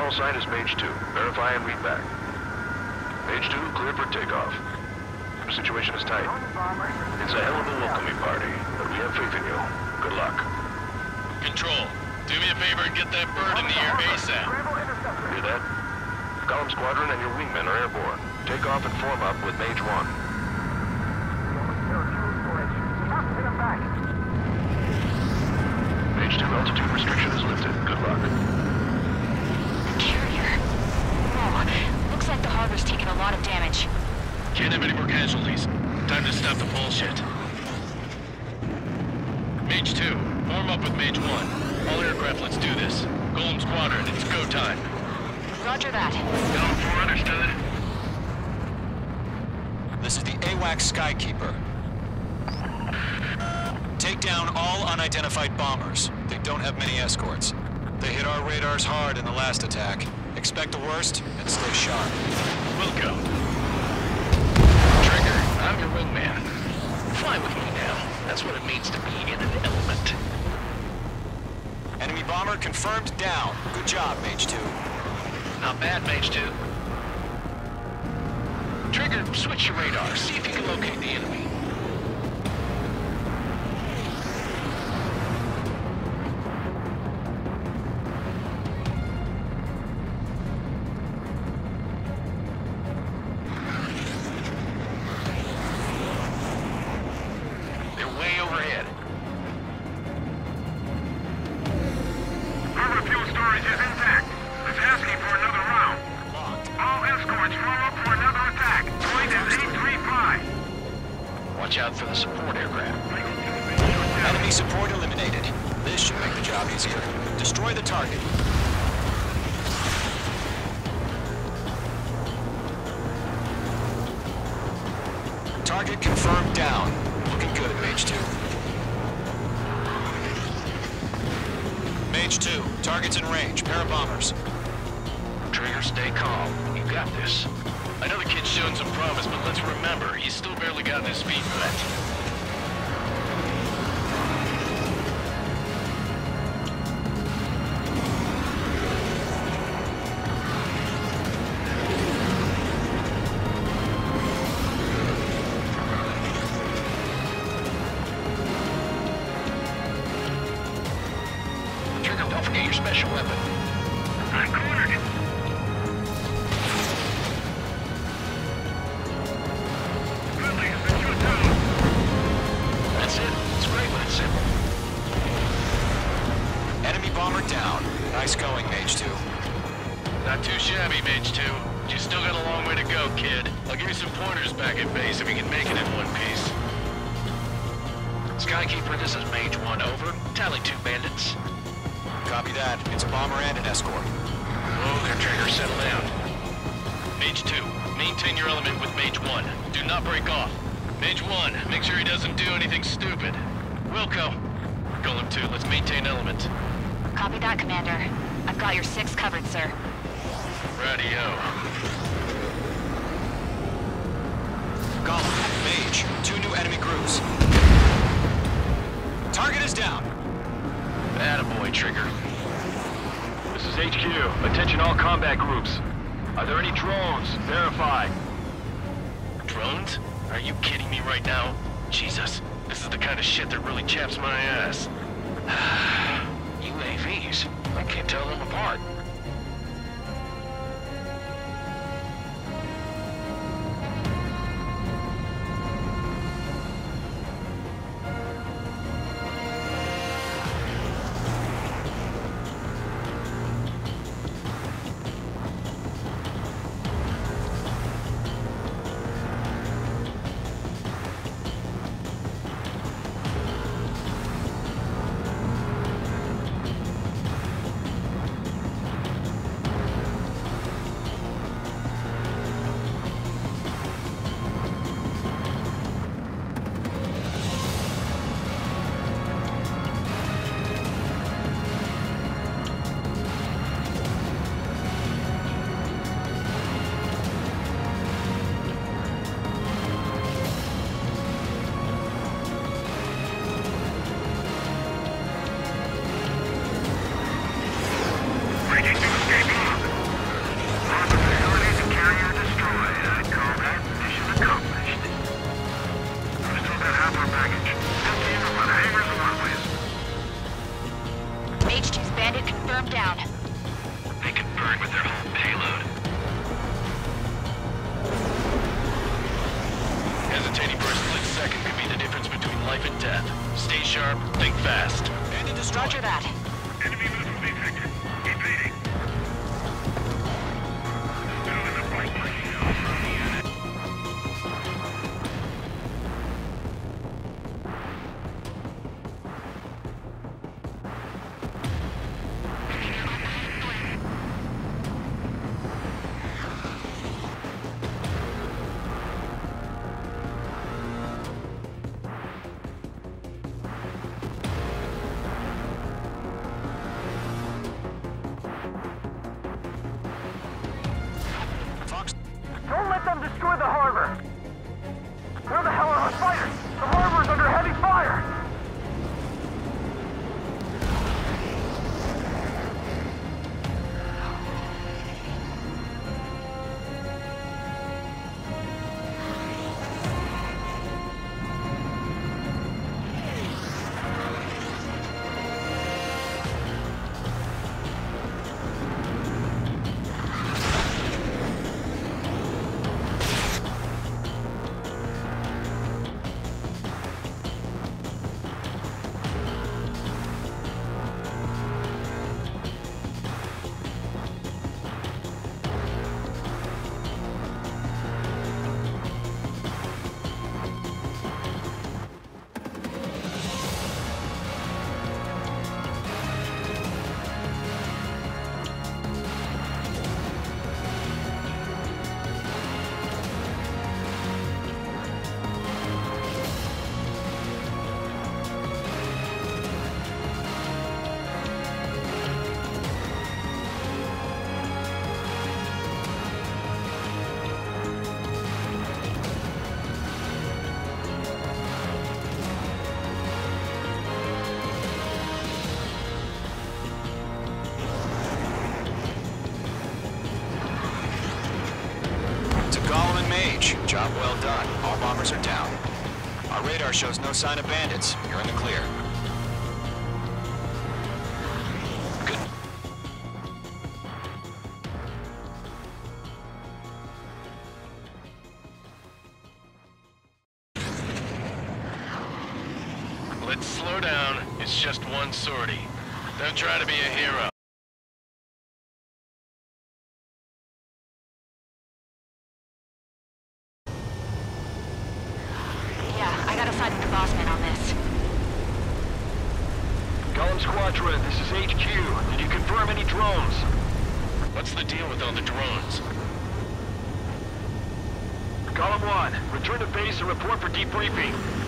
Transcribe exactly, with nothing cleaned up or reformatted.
call sign is Mage two. Verify and read back. Mage two, clear for takeoff. The situation is tight. It's a hell of a welcoming party, but we have faith in you. Good luck. Control, do me a favor and get that bird in the air ASAP. Hear that? Column Squadron and your wingmen are airborne. Take off and form up with Mage one. Mage two altitude restriction is lifted. Good luck. Carrier. Whoa. Looks like the harbor's taken a lot of damage. Can't have any more casualties. Time to stop the bullshit. Mage two, form up with Mage one. All aircraft, let's do this. Golem Squadron, it's go time. Roger that. Go for understood. This is the AWACS Skykeeper. Take down all unidentified bombers. They don't have many escorts. They hit our radars hard in the last attack. Expect the worst and stay sharp. Wilco. Trigger, I'm your wingman. Fly with me now. That's what it means to be in an element. Enemy bomber confirmed down. Good job, Mage two. Not bad, Mage two. Trigger, switch your radar. See if you can locate the enemy. Watch out for the support aircraft. Enemy support eliminated. This should make the job easier. Destroy the target. Target confirmed down. Looking good, Mage two. Mage two, target's in range. Pair of bombers. Trigger, stay calm. You got this. I know the kid's shown some promise, but let's remember, he's still barely gotten his feet wet. Trigger, don't forget your special weapon. I'm cornered. That's it. It's great when it's simple. Enemy bomber down. Nice going, Mage two. Not too shabby, Mage two. But you still got a long way to go, kid. I'll give you some pointers back at base if you can make it in one piece. Skykeeper, this is Mage one, over. Tally two bandits. Copy that. It's a bomber and an escort. Whoa there, Trigger. Settle down. Mage two, maintain your element with Mage one. Do not break off. Mage one, make sure he doesn't do anything stupid. Wilco. Golem two, let's maintain element. Copy that, Commander. I've got your six covered, sir. Radio. Golem, Mage, two new enemy groups. Target is down. Attaboy, Trigger. This is H Q. Attention all combat groups. Are there any drones? Verify. Drones? Are you kidding me right now? Jesus, this is the kind of shit that really chaps my ass. U A Vs? I can't tell them apart. they can burn with their whole payload. Hesitating for a split second could be the difference between life and death. Stay sharp, think fast. Bandit destroyed. Roger that. Enemy missile detected. Evading. Still in the fight. Fox. Don't let them destroy the harbor! Where the hell are our fighters? The harbor's under heavy fire! Job well done. All bombers are down. Our radar shows no sign of bandits. You're in the clear. Good. Let's slow down. It's just one sortie. Don't try to be a hero. Golem Squadron, this is H Q. Did you confirm any drones? What's the deal with all the drones? Column one, return to base and report for debriefing.